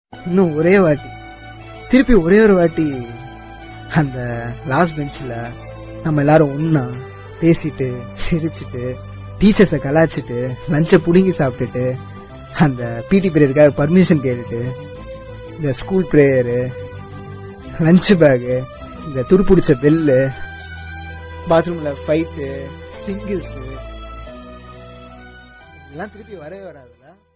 இன்னும் ஒரே வாட்டி, திருப்பி ஒரே ஒரு வாட்டி அந்த லாஸ்ட் பெஞ்ச்ல நம்ம எல்லாரும் ஒன்னா பேசிட்டு சிரிச்சுட்டு டீச்சர்ஸை கலாச்சிட்டு லஞ்சை புடுங்கி சாப்பிட்டுட்டு அந்த பிடி பீரியடுக்காக பர்மிஷன் கேட்டுட்டு இந்த ஸ்கூல் பிரேயரு, லஞ்ச் பேகு, இந்த துருப்பிடிச்ச பெல்லு, பாத்ரூம்ல ஃபைட்டு, சிங்கிள்ஸ், இதெல்லாம் திருப்பி வரவே வராதுல்ல.